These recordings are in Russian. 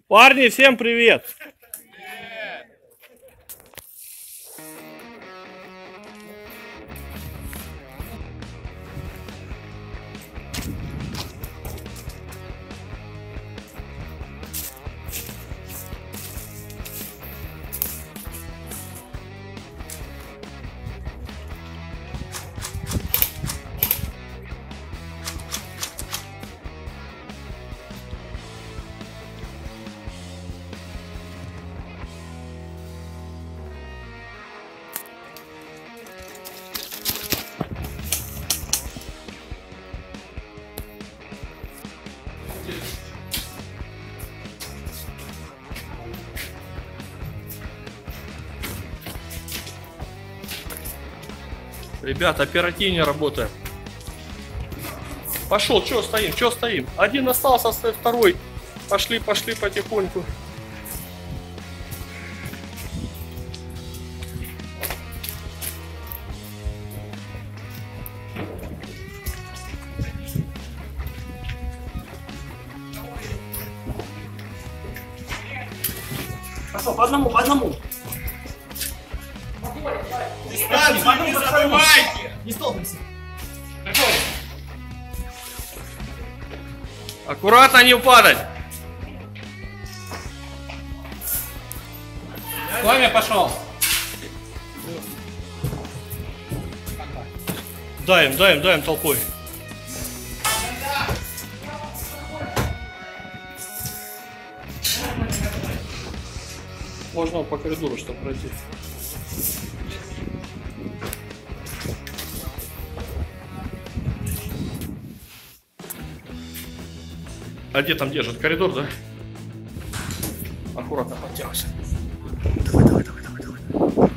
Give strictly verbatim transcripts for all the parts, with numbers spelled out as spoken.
Парни, всем привет! Ребята, оперативнее работаем. Пошел, что стоим, что стоим? Один остался, второй. Пошли, пошли потихоньку. Пошел, по одному, по одному. Дистанцию не забывайте! Не столкнемся. Аккуратно, не упадать. Пламя пошел. Даем, даем, даем толпой. Можно по коридору, чтобы пройти. А где там держит? Коридор, да? Аккуратно подтягивайся. Давай, давай, давай, давай, давай.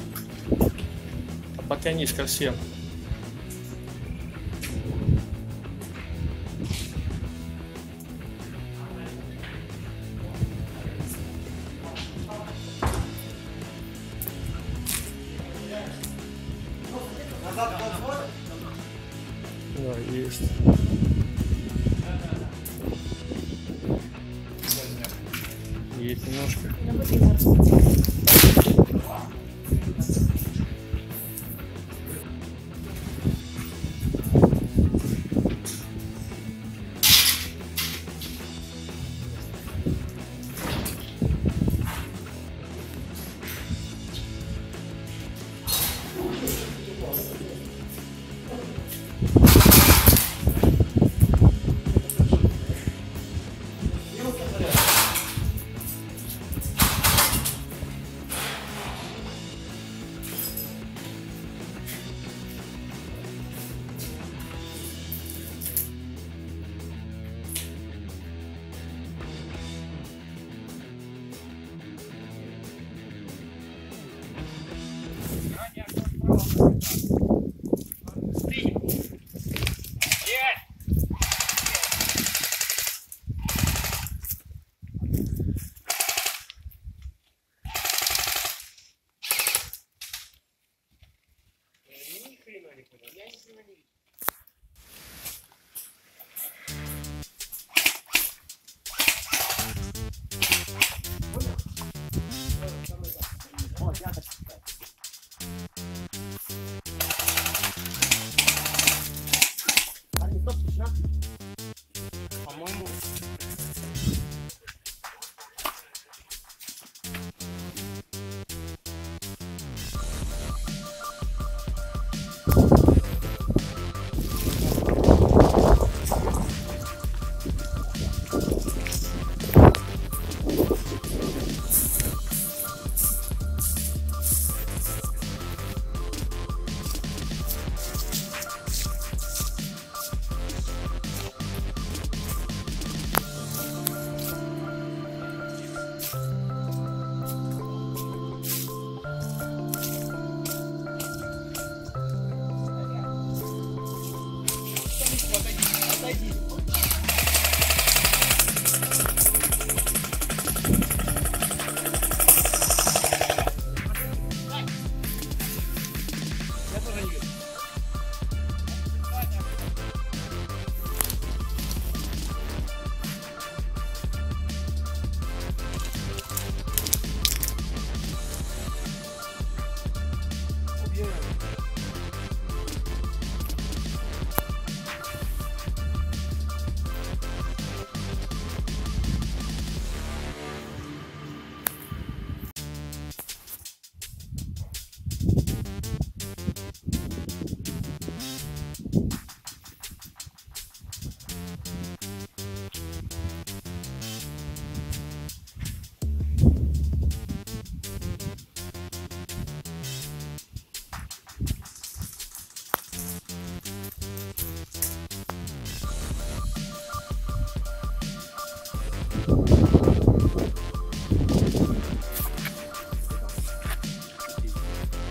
Потянись ко всем. Да, есть. Есть немножко.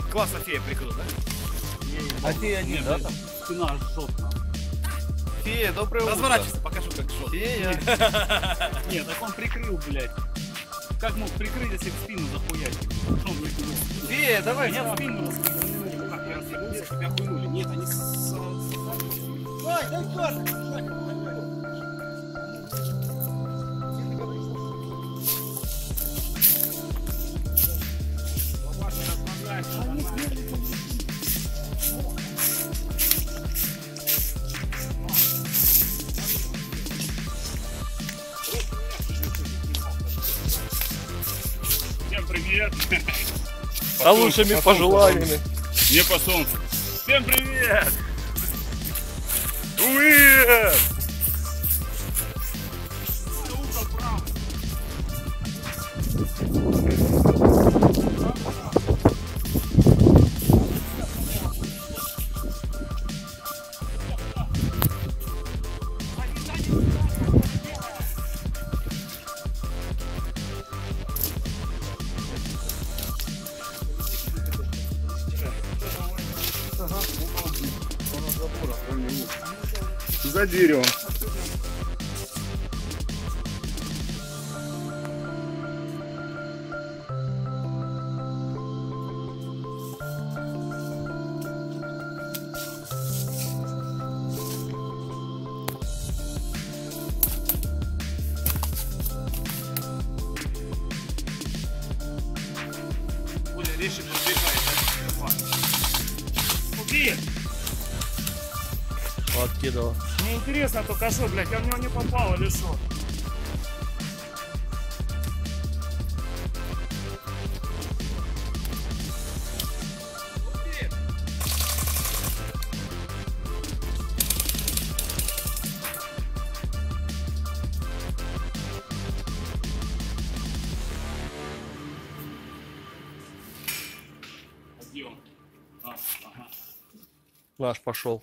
Классно фея прикрыл, да? А фея один, да, там? Спина жопа. Фея, доброе утро. Разворачивайся, покажу, как шел. Фея. Нет, так он прикрыл, блядь. Как мог прикрыть, если в спину захуять? Что он прикрыл? Фея, давай. Меня в спину раскрыли. Как я разъебался, тебя хуйнули. Нет, они с... Ой, дай кожу! Всем привет! А лучшими пожеланиями. Не по солнцу. Всем привет! Уе! За деревом. Более резче подбегает, да? Убей! Откидывал. Мне интересно только что, блядь, я в него не попал или что? Где он? А, ага. Наш пошел.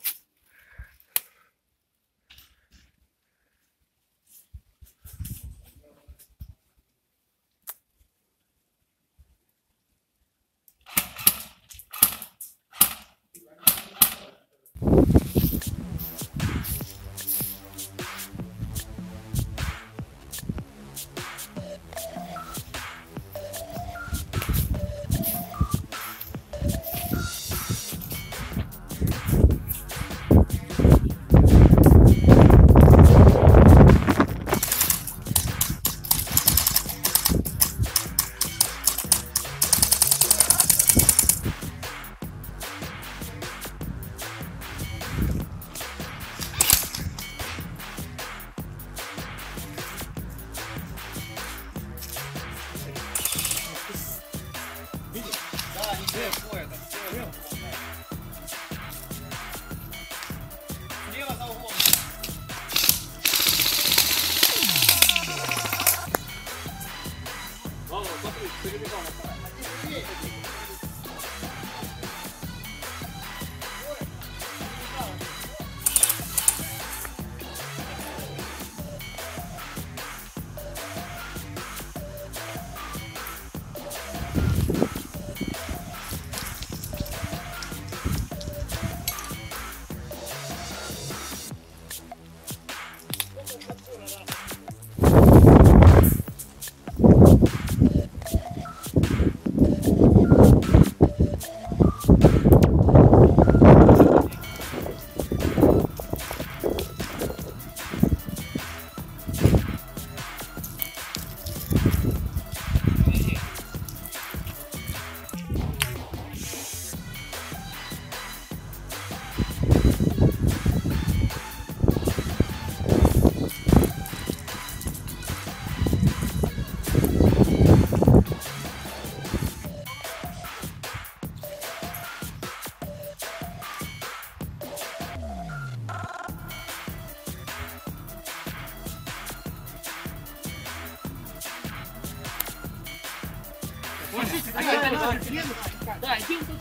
Да, иди тут.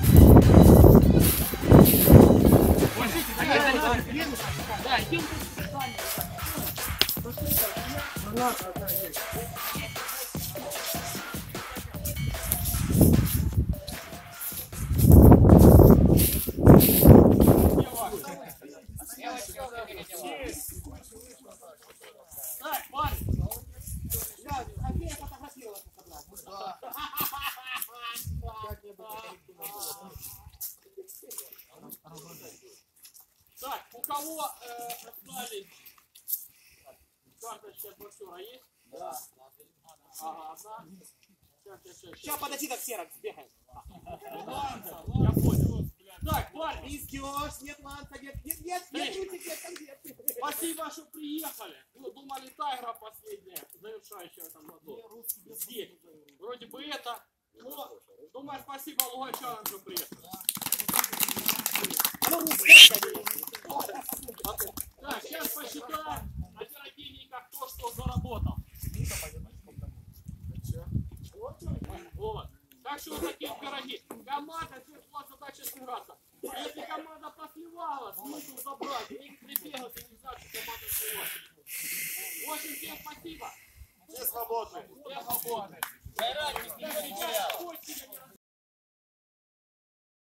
Да, иди тут. Так, парень. Я, Афея фотографировала. Так, у кого э, остались карточки от боксера есть? Да. Ага, одна. Сейчас, сейчас, сейчас. Сейчас, подожди, так Серок сбегает. Ладно, я понял. Так, парень. Искёшь, нет ланца, нет, нет, нет, нет, ручек, нет конфетки. Спасибо, что приехали. Ну, думали, та игра последняя, завершающая в этом году. Здесь. Вроде бы это, но, думаю, спасибо луганчанам, что приехали. Так, сейчас посчитаем оперативника, кто что заработал. Вот. Так что вот такие пироги. Команда, у вас задача сыграться. Если команда посливала, смысл забрать. И прибегать, и не знать, что команда сливала. Очень всем спасибо. Все свободны. Все свободны.